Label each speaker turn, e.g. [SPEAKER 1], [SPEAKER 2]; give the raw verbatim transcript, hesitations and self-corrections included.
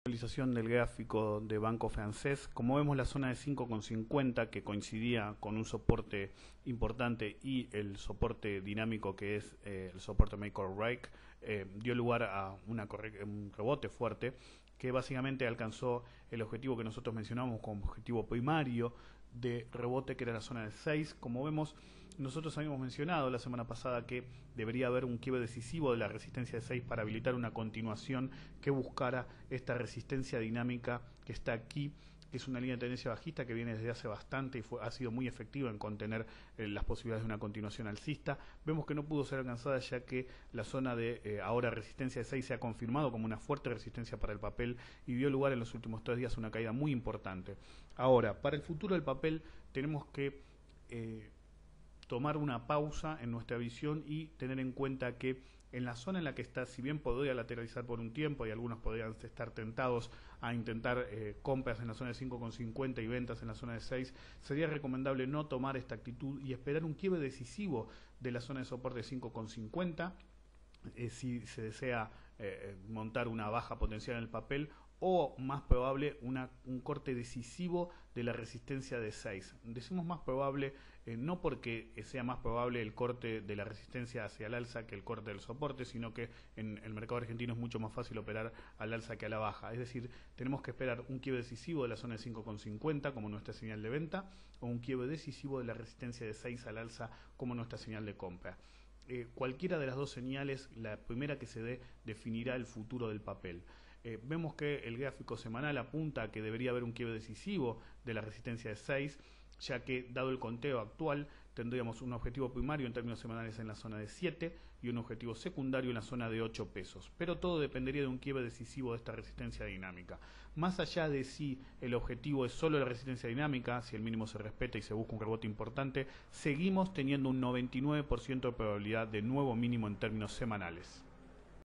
[SPEAKER 1] Actualización del gráfico de Banco Francés. Como vemos, la zona de cinco con cincuenta, que coincidía con un soporte importante y el soporte dinámico que es eh, el soporte make or break, eh, dio lugar a una un rebote fuerte que básicamente alcanzó el objetivo que nosotros mencionamos como objetivo primario de rebote, que era la zona de seis. Como vemos, nosotros habíamos mencionado la semana pasada que debería haber un quiebre decisivo de la resistencia de seis para habilitar una continuación que buscara esta resistencia dinámica que está aquí, que es una línea de tendencia bajista que viene desde hace bastante y fue, ha sido muy efectiva en contener eh, las posibilidades de una continuación alcista. Vemos que no pudo ser alcanzada, ya que la zona de eh, ahora resistencia de seis se ha confirmado como una fuerte resistencia para el papel y dio lugar en los últimos tres días a una caída muy importante. Ahora, para el futuro del papel tenemos que eh, tomar una pausa en nuestra visión y tener en cuenta que en la zona en la que está, si bien podría lateralizar por un tiempo y algunos podrían estar tentados a intentar eh, compras en la zona de cinco con cincuenta y ventas en la zona de seis, sería recomendable no tomar esta actitud y esperar un quiebre decisivo de la zona de soporte de cinco con cincuenta eh, si se desea eh, montar una baja potencial en el papel, o más probable una, un corte decisivo de la resistencia de seis. Decimos más probable eh, no porque sea más probable el corte de la resistencia hacia el alza que el corte del soporte, sino que en el mercado argentino es mucho más fácil operar al alza que a la baja. Es decir, tenemos que esperar un quiebre decisivo de la zona de cinco con cincuenta como nuestra señal de venta, o un quiebre decisivo de la resistencia de seis al alza como nuestra señal de compra. Eh, cualquiera de las dos señales, la primera que se dé, definirá el futuro del papel. Eh, vemos que el gráfico semanal apunta a que debería haber un quiebre decisivo de la resistencia de seis, ya que dado el conteo actual tendríamos un objetivo primario en términos semanales en la zona de siete y un objetivo secundario en la zona de ocho pesos. Pero todo dependería de un quiebre decisivo de esta resistencia dinámica. Más allá de si el objetivo es solo la resistencia dinámica, si el mínimo se respeta y se busca un rebote importante, seguimos teniendo un noventa y nueve por ciento de probabilidad de nuevo mínimo en términos semanales.